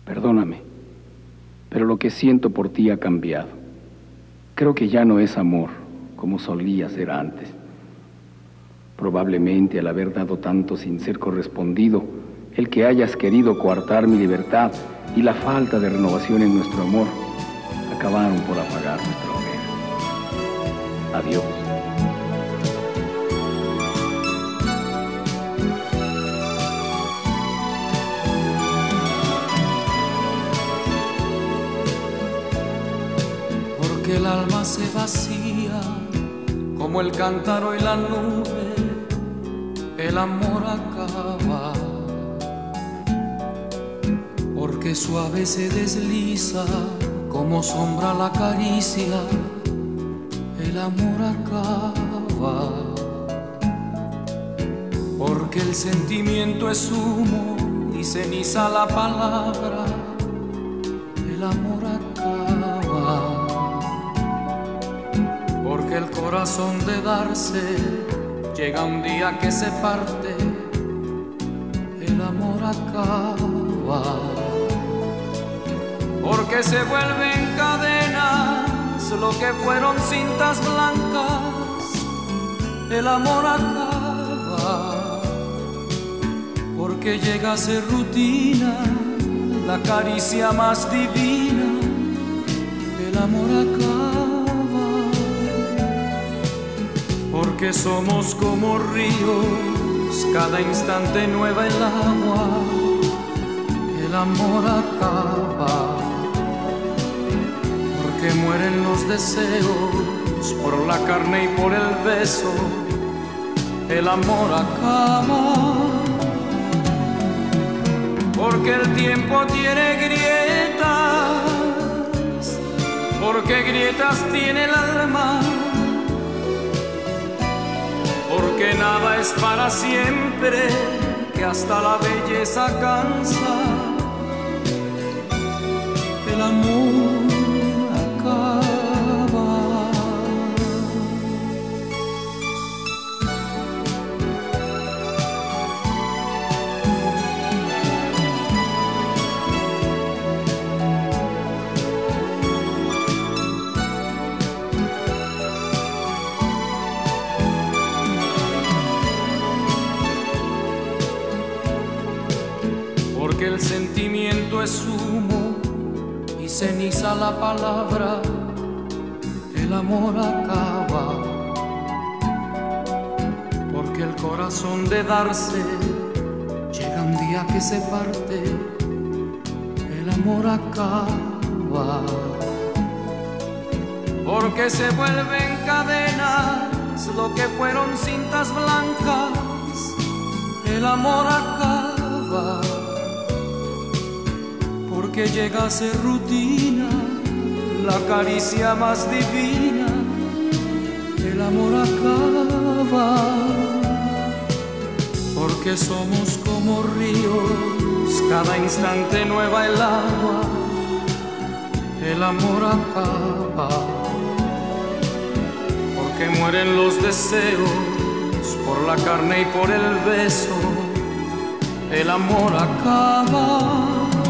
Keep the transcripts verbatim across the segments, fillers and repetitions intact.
Perdóname, pero lo que siento por ti ha cambiado. Creo que ya no es amor como solía ser antes. Probablemente al haber dado tanto sin ser correspondido, el que hayas querido coartar mi libertad y la falta de renovación en nuestro amor acabaron por apagar nuestra hoguera. Adiós. Porque el alma se vacía como el cántaro y la nube, el amor acaba. Porque suave se desliza como sombra la caricia, el amor acaba. Porque el sentimiento es humo y ceniza la palabra, el amor acaba. Porque el corazón de darse llega un día que se parte, el amor acaba. Porque se vuelven cadenas lo que fueron cintas blancas, el amor acaba. Porque llega a ser rutina la caricia más divina, el amor acaba. Porque somos como ríos, cada instante nueva el agua, el amor acaba. Porque mueren los deseos por la carne y por el beso, el amor acaba. Porque el tiempo tiene grietas, porque grietas tiene el alma. Porque nada es para siempre, que hasta la belleza cansa, el amor acaba. Porque el sentimiento es humo y ceniza la palabra, el amor acaba. Porque el corazón de darse llega un día que se parte, el amor acaba. Porque se vuelven cadenas lo que fueron cintas blancas, el amor acaba. Porque llega a ser rutina la caricia más divina, el amor acaba. Porque somos como ríos, cada instante nueva el agua, el amor acaba. Porque mueren los deseos por la carne y por el beso, el amor acaba.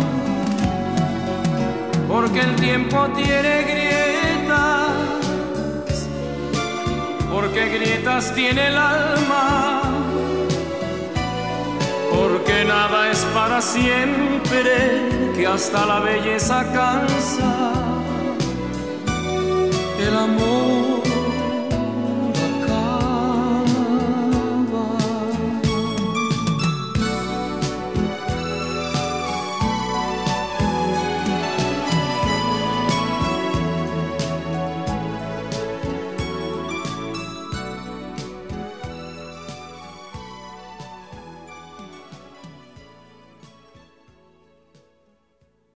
Porque el tiempo tiene grietas, porque grietas tiene el alma. Porque nada es para siempre, que hasta la belleza cansa, el amor